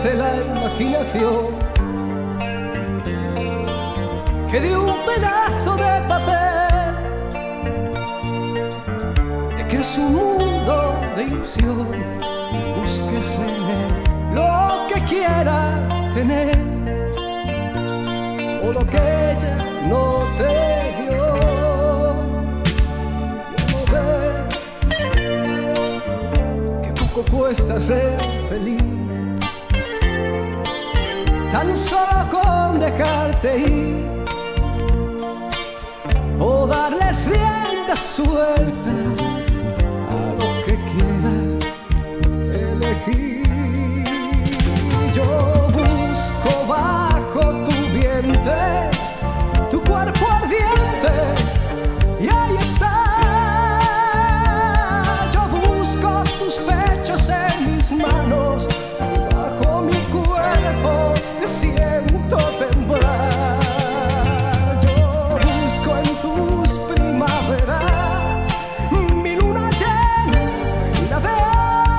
dice la imaginación, que de un pedazo de papel te creas un mundo de ilusión y busques en él lo que quieras tener o lo que ella no te dio. Cuesta ser feliz, tan solo con dejarte ir o darles rienda suelta a lo que quieras elegir. Yo busco bajo tu vientre tu cuerpo ardiente y ahí está. Manos bajo mi cuerpo te siento temblar. Yo busco en tus primaveras mi luna llena y la veo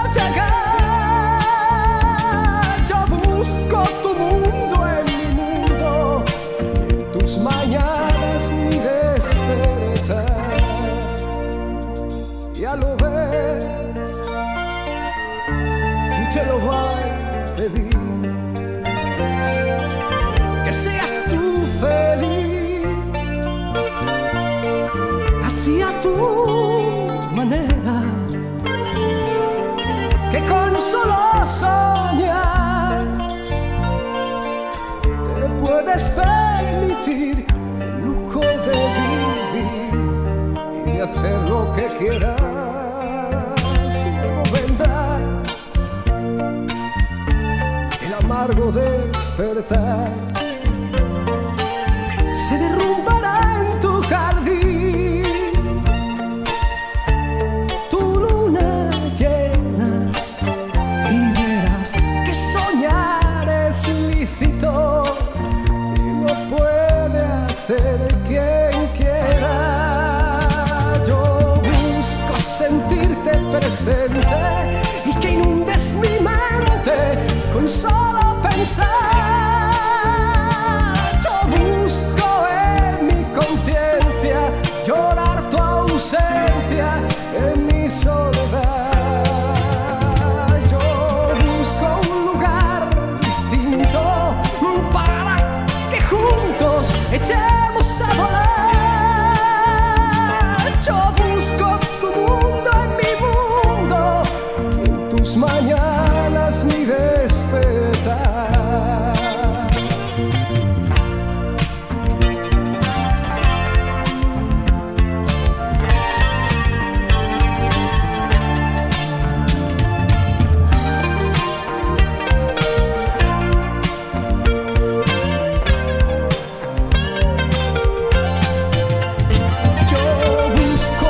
llegar. Yo busco tu mundo en mi mundo, en tus mañanas mi despertar. Ya lo ves, te lo va a pedir, que seas tú feliz, así a tu manera, que con solo soñar te puedes permitir el lujo de vivir y de hacer lo que quieras. Amargo despertar se derrumbará en tu jardín tu luna llena y verás que soñar es lícito y lo puede hacer quien quiera. Yo busco sentirte presente y que inundes mi mente con solo pensar. Yo busco en mi conciencia llorar tu ausencia en mi soledad. Yo busco un lugar distinto para que juntos echemos a volar. Yo busco tu mundo en mi mundo, en tus mañanas mi despertar.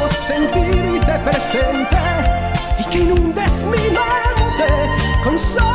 Presente y que inundes mi mente con sol.